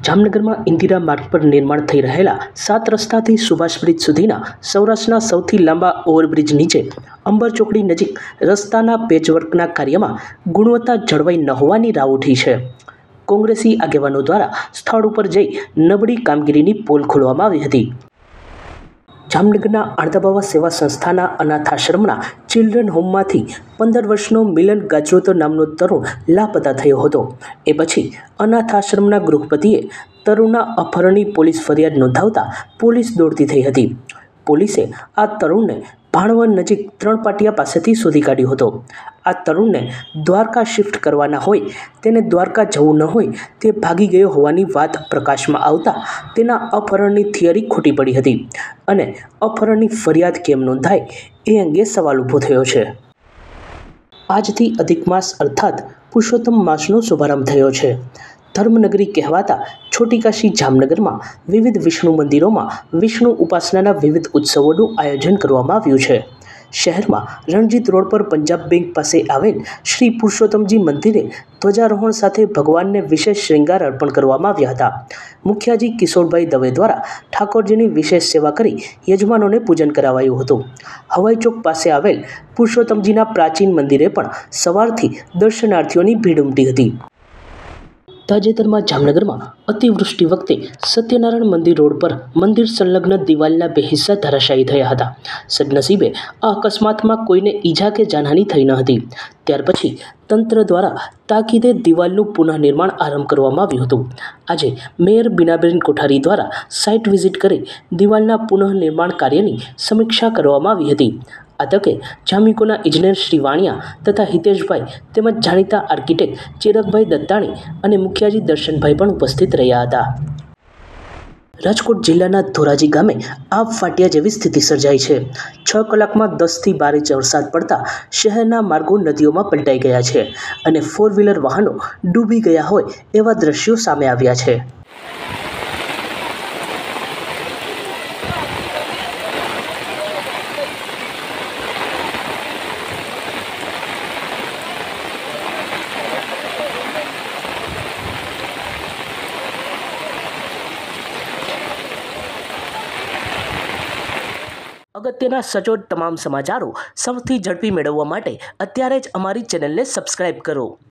જામનગર માં ઇન્દિરા માર્ગ પર નિર્માણ થઈ રહેલા 7 રસ્તાથી સુભાષ બ્રિજ સુધીના સૌરાષ્ટ્રના સૌથી લાંબા ઓવરબ્રિજ નીચે અંબર ચોકડી નજીક રસ્તાના પેચવર્કના કાર્યમાં ગુણવત્તા જળવાઈ ન હોવાની રાવ ઉઠી છે। કોંગ્રેસી આગેવાનો દ્વારા સ્થળ ઉપર જઈ નબળી કામગીરીની પોલ ખોલવામાં આવી હતી। જામનગરના આણંદાબાવા સેવા સંસ્થાના અનાથાશ્રમના ચિલ્ડ્રન હોમમાંથી 15 વર્ષનો મિલન ગાજરોતો નામનો તરુણ લાપતા થયો હતો। એ પછી અનાથાશ્રમના ગૃહપતિએ તરુણના અપહરણની પોલીસ ફરિયાદ નોંધાવતા પોલીસ દોડતી થઈ હતી। પોલીસે આ તરુણને ભાણવડ નજીક 3 પાટિયા પાસેથી શોધી કાઢ્યો હતો। આ તરુણને દ્વારકા શિફ્ટ કરવાના હોય, તેને દ્વારકા જવું ન હોય તે ભાગી ગયો હોવાની વાત પ્રકાશમાં આવતા તેના અપહરણની થિયરી ખોટી પડી હતી અને અપહરણની ફરિયાદ કેમ નોંધાય એ અંગે સવાલ ઊભો થયો છે। આજથી અધિક માસ અર્થાત પુરુષોત્તમ માસનો શુભારંભ થયો છે। ધર્મનગરી કહેવાતા છોટી કાશી જામનગરમાં વિવિધ વિષ્ણુ મંદિરોમાં વિષ્ણુ ઉપાસનાના વિવિધ ઉત્સવોનું આયોજન કરવામાં આવ્યું છે। શહેરમાં રણજીત રોડ પર પંજાબ બેંક પાસે આવેલ શ્રી પુરુષોત્તમજી મંદિરે ધ્વજારોહણ સાથે ભગવાનને વિશેષ શ્રૃંગાર અર્પણ કરવામાં આવ્યા હતા। મુખિયાજી કિશોરભાઈ દવે દ્વારા ઠાકોરજીની વિશેષ સેવા કરી યજમાનોને પૂજન કરાવાયું હતું। હવાઈ ચોક પાસે આવેલ પુરુષોત્તમજીના પ્રાચીન મંદિરે પણ સવારથી દર્શનાર્થીઓની ભીડ ઉમટી હતી। તાજેતરમાં જામનગરમાં અતિવૃષ્ટિ વખતે સત્યનારાયણ મંદિર રોડ પર મંદિર સંલગ્ન દિવાલના 2 હિસ્સા ધરાશાયી થયા હતા। સદનસીબે આ અકસ્માતમાં કોઈને ઈજા કે જાનહાનિ થઈ ન હતી। ત્યાર પછી તંત્ર દ્વારા તાકીદે દિવાલનું પુનઃનિર્માણ આરંભ કરવામાં આવ્યું હતું। આજે મેયર બીનાબેન કોઠારી દ્વારા સાઇટ વિઝિટ કરી દિવાલના પુનઃનિર્માણ કાર્યની સમીક્ષા કરવામાં આવી હતી। આ તકે જામ્યુકોના ઇજનેર શ્રી વાણિયા તથા હિતેશભાઈ તેમજ જાણીતા આર્કિટેક્ટ ચિરાગભાઈ દત્તાણી અને મુખિયાજી દર્શનભાઈ પણ ઉપસ્થિત રહ્યા હતા। રાજકોટ જિલ્લાના ધોરાજી ગામે આબ ફાટ્યા જેવી સ્થિતિ સર્જાઈ છે। 6 કલાકમાં 10 થી 12 ઇંચ વરસાદ પડતા શહેરના માર્ગો નદીઓમાં પલટાઈ ગયા છે અને 4 વ્હીલર વાહનો ડૂબી ગયા હોય એવા દ્રશ્યો સામે આવ્યા છે। અગત્યના સચોટ તમામ સમાચારો સૌથી ઝડપી મેળવવા માટે અત્યારે જ અમારી ચેનલને સબસ્ક્રાઇબ કરો।